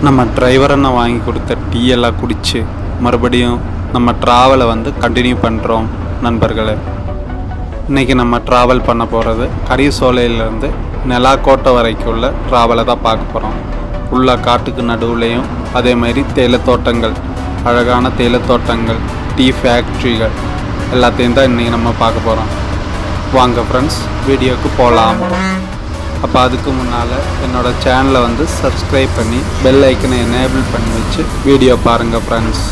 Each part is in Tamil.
நம்ம டிரைவர் அண்ணா வாங்கி கொடுத்த டீ எல்லாம் குடித்து மறுபடியும் நம்ம ட்ராவலை கண்டினியூ பண்ணுறோம் நண்பர்களே. இன்றைக்கி நம்ம ட்ராவல் பண்ண போகிறது கரிசோலையிலேருந்து நெலாக்கோட்டை வரைக்கும் உள்ள ட்ராவலை தான் பார்க்க போகிறோம். ஃபுல்லாக காட்டுக்கு நடுவுலையும் அதே மாதிரி தேயிலைத்தோட்டங்கள், அழகான தேயிலைத்தோட்டங்கள், டீ ஃபேக்ட்ரிகள் எல்லாத்தையும் தான் இன்றைக்கி நம்ம பார்க்க போகிறோம். வாங்க ஃப்ரெண்ட்ஸ், வீடியோவுக்கு போகலாம். அப்போ அதுக்கு முன்னால் என்னோடய சேனலை சப்ஸ்கிரைப் பண்ணி பெல் ஐக்கனை எனேபிள் பண்ணி வச்சு வீடியோ பாருங்கள் ஃப்ரெண்ட்ஸ்.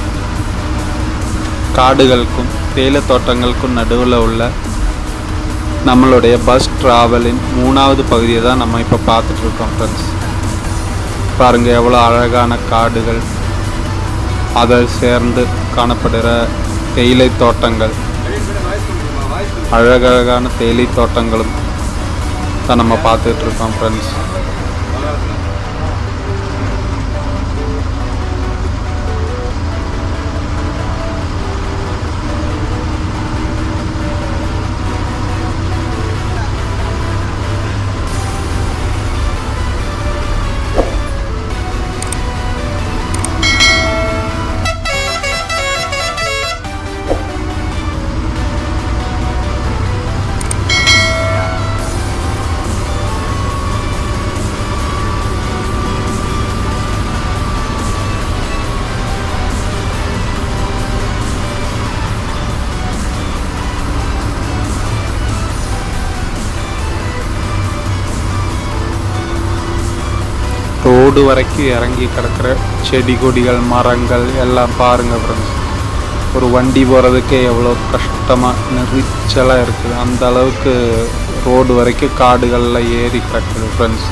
காடுகளுக்கும் தேயிலை தோட்டங்களுக்கும் நடுவில் உள்ள நம்மளுடைய பஸ் ட்ராவலின் 3வது பகுதியை தான் நம்ம இப்போ பார்த்துட்ருக்கோம் ஃப்ரெண்ட்ஸ். பாருங்கள் எவ்வளோ அழகான காடுகள், அதை சேர்ந்து காணப்படுகிற தேயிலை தோட்டங்கள், அழகழகான தேயிலை தோட்டங்களும் தான் நம்ம பார்த்துட்ருக்கோம் ஃப்ரெண்ட்ஸ். ரோடு வரைக்கும் இறங்கி கிடக்கிற செடி கொடிகள், மரங்கள் எல்லாம் பாருங்கள் ஃப்ரெண்ட்ஸ். ஒரு வண்டி போகிறதுக்கே எவ்வளோ கஷ்டமாக நெரிச்சலாக இருக்குது. அந்த அளவுக்கு ரோடு வரைக்கும் காடுகளில் ஏறி கிடக்குது ஃப்ரெண்ட்ஸ்.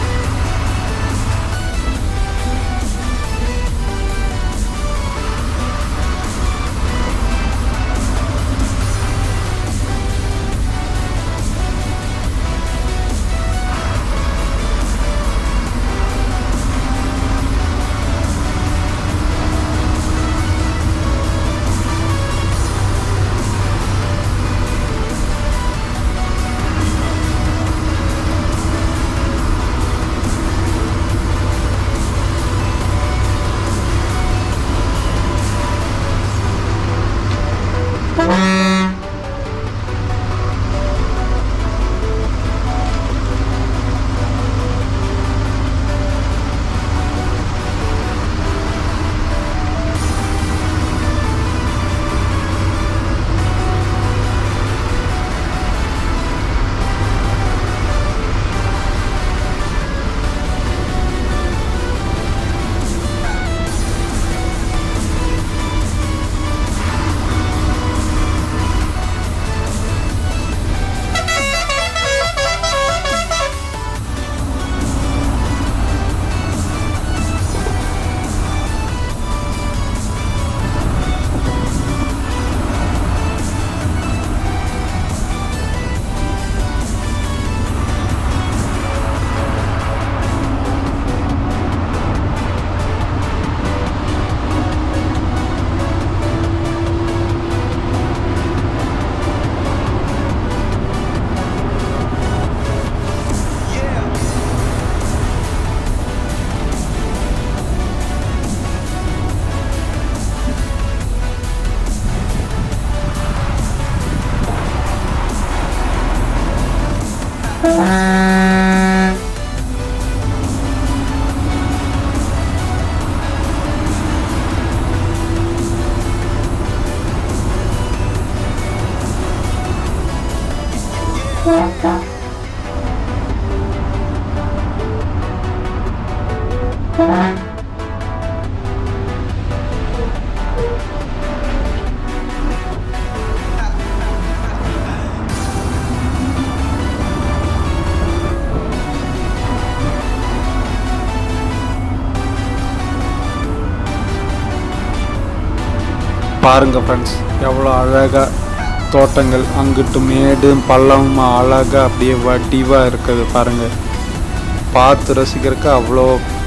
பாருங்கள் ஃப்ரெண்ட்ஸ், எவ்வளோ அழகாக தோட்டங்கள், அங்கிட்டு மேடும் பள்ளமும் அழகாக அப்படியே வடிவாக இருக்குது பாருங்கள். பார்த்து ரசிக்கிறதுக்கு அவ்வளோ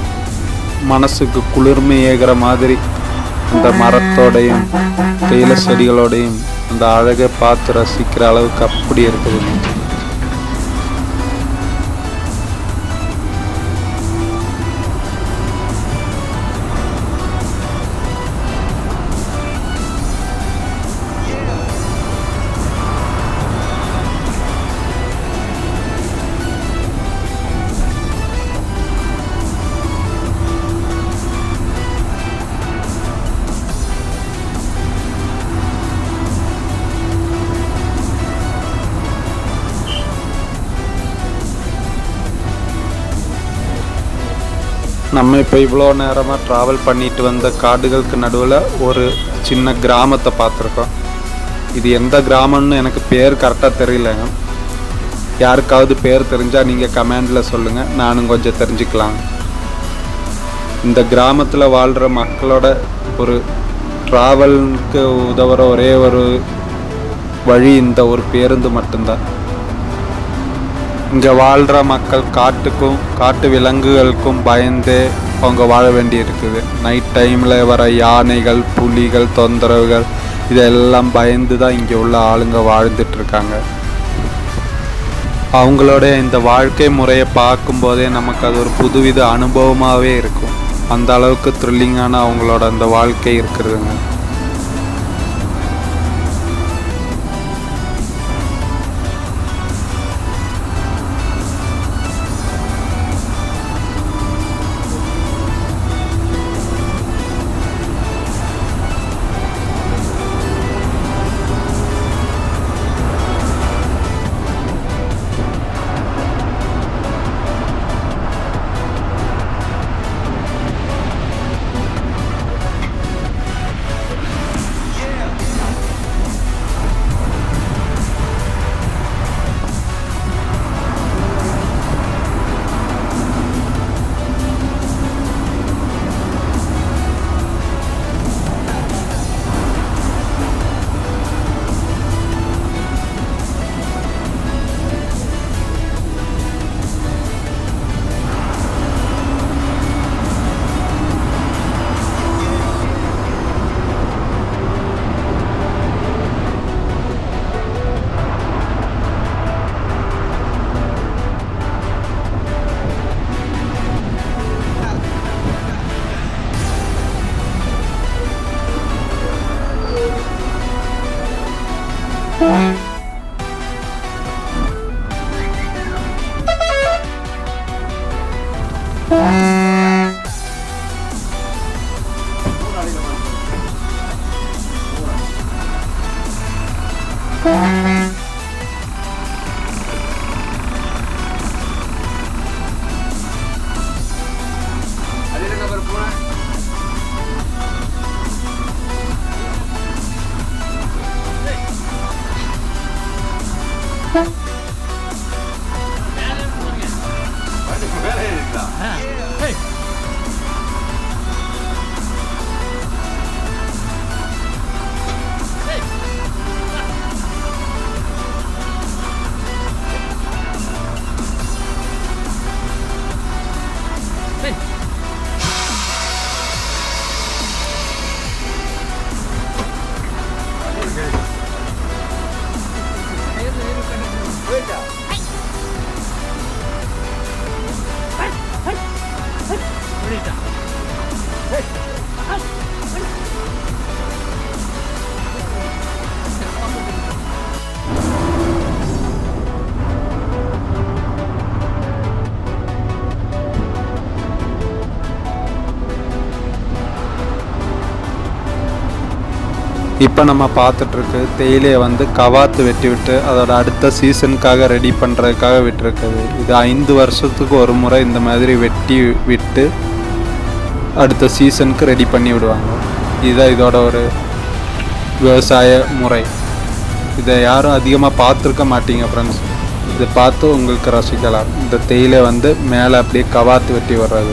மனசுக்கு குளிர்மை ஏகிற மாதிரி அந்த மரத்தோடையும் தேயிலை செடிகளோடையும் அந்த அழகை பார்த்து ரசிக்கிற அளவுக்கு அப்படி இருக்குது. நம்ம இப்போ இவ்வளோ நேரமாக ட்ராவல் பண்ணிட்டு வந்த காடுகளுக்கு நடுவில் ஒரு சின்ன கிராமத்தை பார்த்துருக்கோம். இது எந்த கிராமம்னு எனக்கு பேர் கரெக்டாக தெரியலங்க. யாருக்காவது பேர் தெரிஞ்சால் நீங்கள் கமெண்டில் சொல்லுங்கள், நானும் கொஞ்சம் தெரிஞ்சுக்கலாம். இந்த கிராமத்தில் வாழ்கிற மக்களோட ஒரு ட்ராவலுக்கு உதவுற ஒரே ஒரு வழி இந்த ஒரு பேருந்து மட்டும்தான். இங்கே வாழ்கிற மக்கள் காட்டுக்கும் காட்டு விலங்குகளுக்கும் பயந்தே அவங்க வாழ வேண்டி இருக்குது. நைட் டைமில் வர யானைகள், புலிகள் தொந்தரவுகள் இதெல்லாம் பயந்து தான் இங்கே உள்ள ஆளுங்க வாழ்ந்துட்டுருக்காங்க. அவங்களோட இந்த வாழ்க்கை முறையை பார்க்கும்போதே நமக்கு அது ஒரு புதுவித அனுபவமாகவே இருக்கும். அந்த அளவுக்கு த்ரில்லிங்கான அவங்களோட அந்த வாழ்க்கை இருக்கிறதுங்க. இப்போ நம்ம பார்த்துட்ருக்கு தேயிலையை வந்து கவாத்து வெட்டி விட்டு அதோட அடுத்த சீசனுக்காக ரெடி பண்ணுறதுக்காக விட்டுருக்குது. இது 5 வருஷத்துக்கு ஒரு முறை இந்த மாதிரி வெட்டி விட்டு அடுத்த சீசனுக்கு ரெடி பண்ணி விடுவாங்க. இதுதான் இதோட ஒரு விவசாய முறை. இதை யாரும் அதிகமாக பார்த்துருக்க மாட்டீங்க ஃப்ரெண்ட்ஸ். இதை பார்த்து உங்களுக்கு ரசிக்கலாம். இந்த தேயிலை வந்து மேலே அப்படியே கவாத்து வெட்டி வர்றது.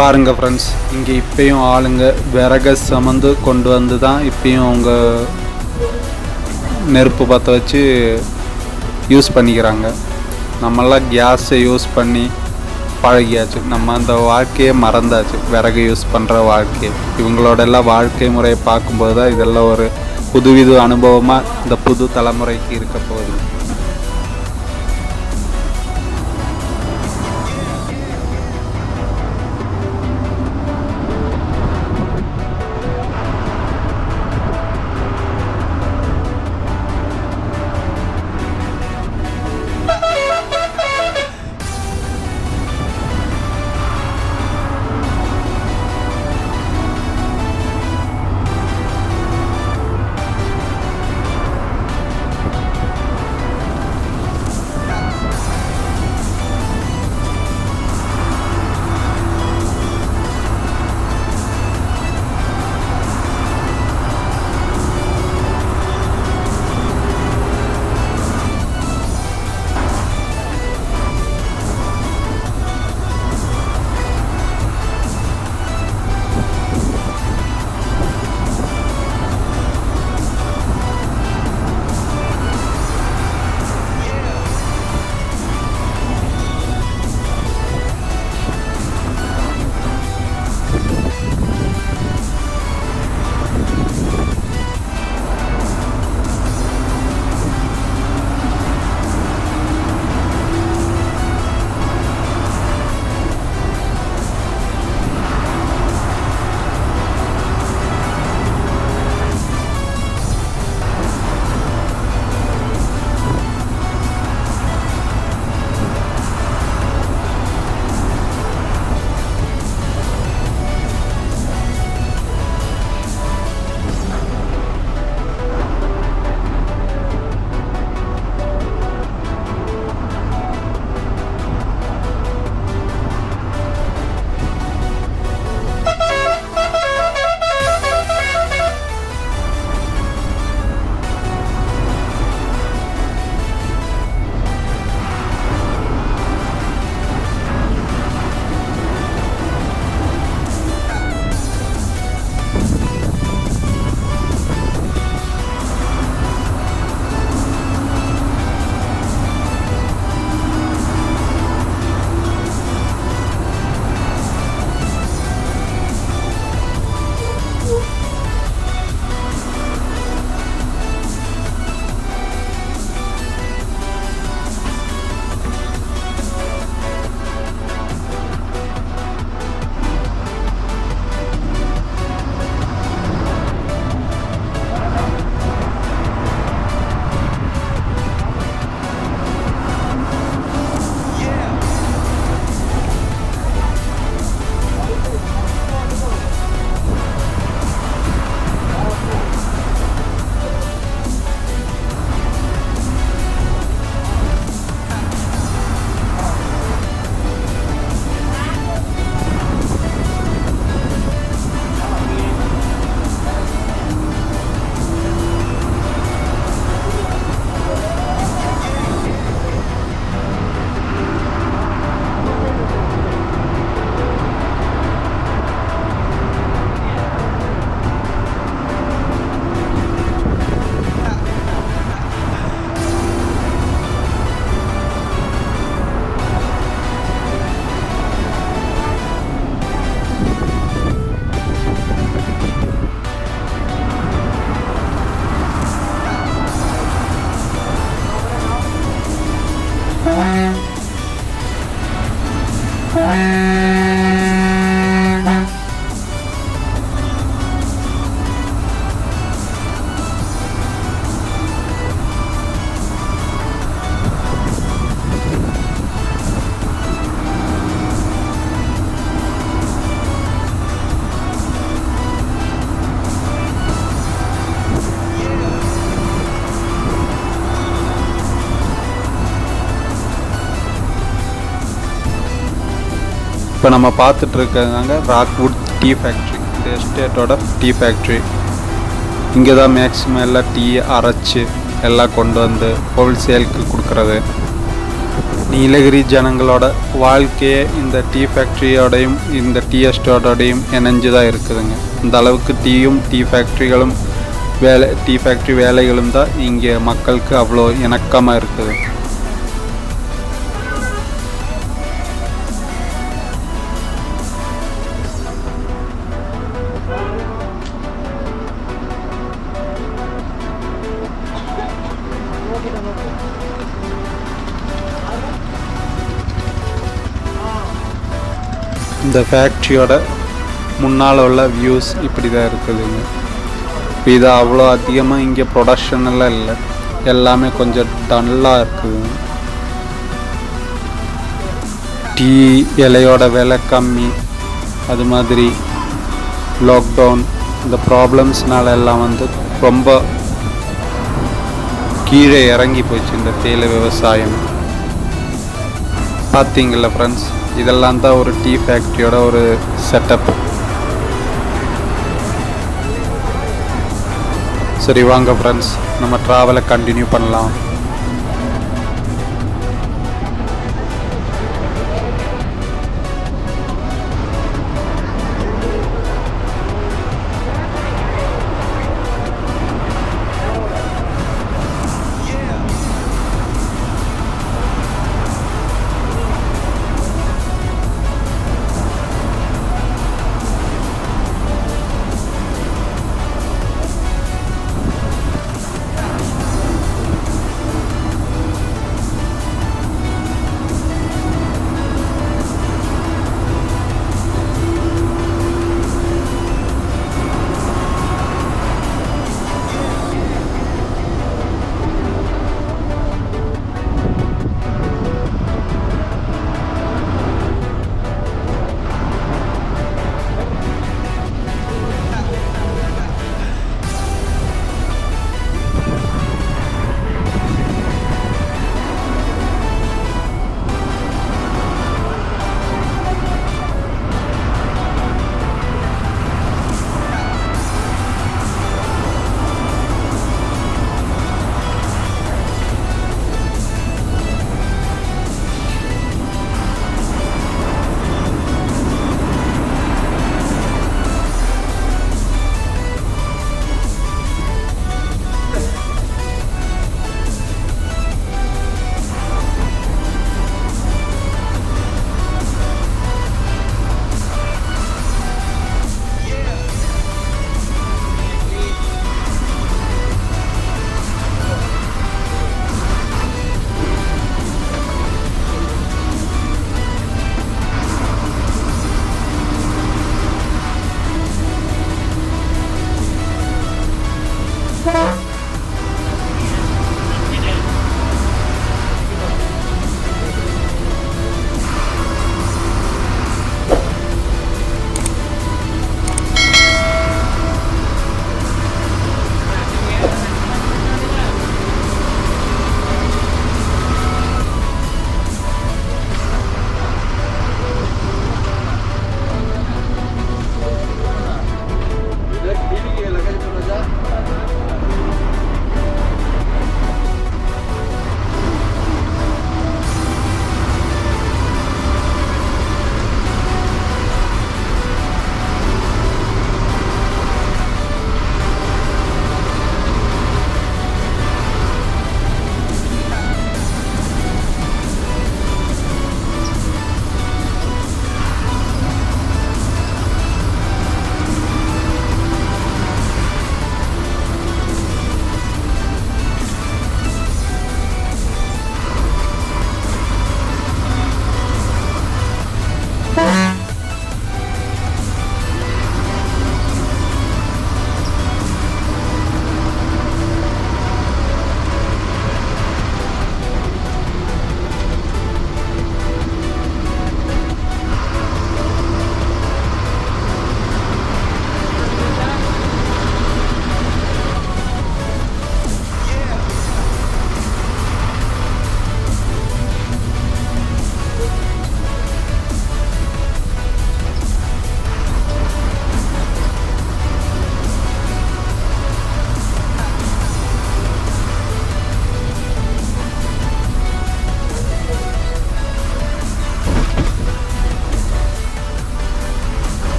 பாருங்கள் ஃப்ரெண்ட்ஸ், இங்கே இப்போயும் ஆளுங்க விறகை சுமந்து கொண்டு வந்து தான் இப்போயும் அவங்க நெருப்பு பற்ற வச்சு யூஸ் பண்ணிக்கிறாங்க. நம்மளாம் கேஸை யூஸ் பண்ணி பழகியாச்சு. நம்ம அந்த வாழ்க்கையை மறந்தாச்சு, விறகு யூஸ் பண்ணுற வாழ்க்கையை. இவங்களோட எல்லாம் வாழ்க்கை முறையை பார்க்கும்போது தான் இதெல்லாம் ஒரு புதுவித அனுபவமாக இந்த புது தலைமுறைக்கு இருக்க போகுது. இப்போ நம்ம பார்த்துட்டு இருக்கிறதாங்க ராக்வுட் டீ ஃபேக்ட்ரி. இந்த எஸ்டேட்டோட டீ ஃபேக்ட்ரி. இங்கே தான் மேக்ஸிமம் எல்லாம் டீ அரைச்சி எல்லாம் கொண்டு வந்து ஹோல்சேலுக்கு கொடுக்குறது. நீலகிரி ஜனங்களோட வாழ்க்கையே இந்த டீ ஃபேக்ட்ரியோடையும் இந்த டீ எஸ்டேட்டோடையும் இணைஞ்சு தான் இருக்குதுங்க. இந்த அளவுக்கு டீ ஃபேக்ட்ரிகளும் டீ ஃபேக்ட்ரி வேலைகளும் தான் இங்கே மக்களுக்கு அவ்வளோ இணக்கமாக இருக்குது. இந்த ஃபேக்ட்ரியோட முன்னால் உள்ள வியூஸ் இப்படி தான் இருக்குதுங்க. இது அவ்வளோ அதிகமாக இங்கே ப்ரொடக்ஷன் எல்லாம் இல்லை, எல்லாமே கொஞ்சம் டல்லாக இருக்குது. டீ இலையோட விலை கம்மி, அது மாதிரி லாக்டவுன் இந்த ப்ராப்ளம்ஸ்னால எல்லாம் வந்து ரொம்ப கீழே இறங்கி போச்சு இந்த தேயிலை விவசாயம். பார்த்தீங்களா ஃப்ரெண்ட்ஸ், இதெல்லாம் தான் ஒரு டீ ஃபேக்ட்ரியோட ஒரு செட்டப். சரி வாங்க ஃப்ரெண்ட்ஸ், நம்ம ட்ராவலை கண்டினியூ பண்ணலாம்.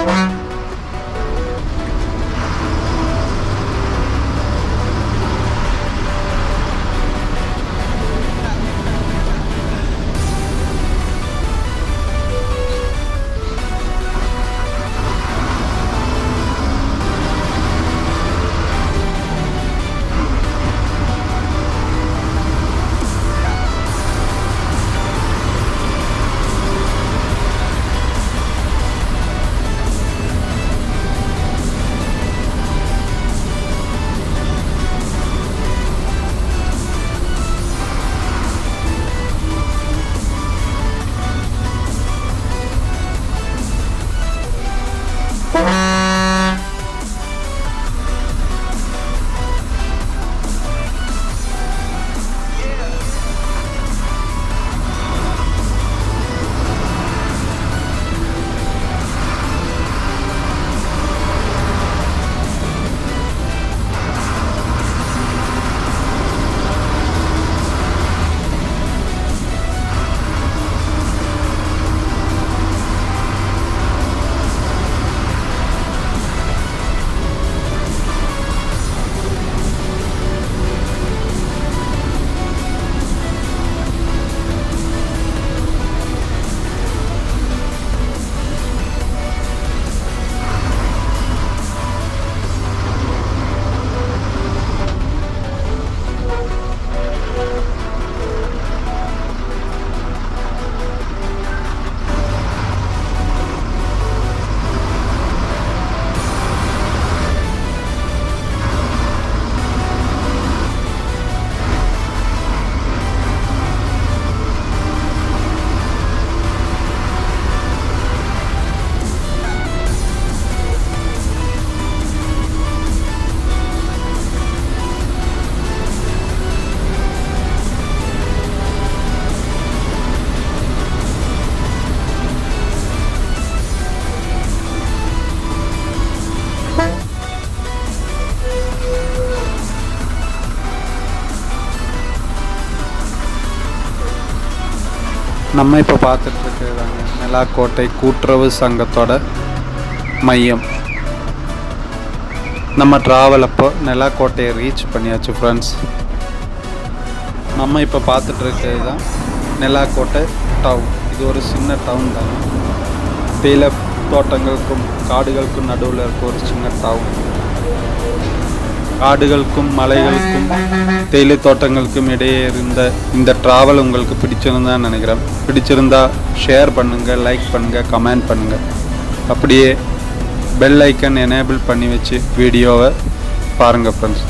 நம்ம இப்போ பார்த்துட்ருக்குறாங்க நிலாக்கோட்டை கூட்டுறவு சங்கத்தோட மையம். நம்ம ட்ராவல் அப்போ நிலாக்கோட்டையை ரீச் பண்ணியாச்சு ஃப்ரெண்ட்ஸ். நம்ம இப்போ பார்த்துட்ருக்கிறது தான் நிலாக்கோட்டை டவுன். இது ஒரு சின்ன டவுன் தான். தேயிலை தோட்டங்களுக்கும் காடுகளுக்கும் நடுவில் இருக்க ஒரு சின்ன டவுன். காடுகளுக்கும் மலைகளுக்கும் தேயிலை தோட்டங்களுக்கும் இடையே இருந்த இந்த ட்ராவல் உங்களுக்கு பிடிச்சிருந்தான்னு நினைக்கிறேன். பிடிச்சிருந்தா ஷேர் பண்ணுங்கள், லைக் பண்ணுங்கள், கமெண்ட் பண்ணுங்கள். அப்படியே பெல் ஐக்கன் எனேபிள் பண்ணி வச்சு வீடியோவை பாருங்கள் ஃப்ரெண்ட்ஸ்.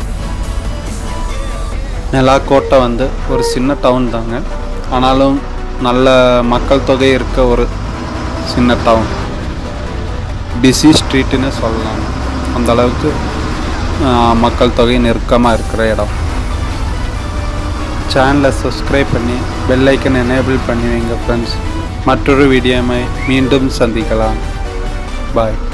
நிலாக்கோட்டை வந்து ஒரு சின்ன டவுன் தாங்க. ஆனாலும் நல்ல மக்கள் தொகை இருக்க ஒரு சின்ன டவுன். பிஸி ஸ்ட்ரீட்டுன்னு சொல்லலாம். அந்தளவுக்கு மக்கள் தொகை நெருக்கமாக இருக்கிற இடம். சேனலை சப்ஸ்கிரைப் பண்ணி பெல் ஐக்கன் எனேபிள் பண்ணி வைங்க ஃப்ரெண்ட்ஸ். மற்றொரு வீடியோவை மீண்டும் சந்திக்கலாம். பாய்.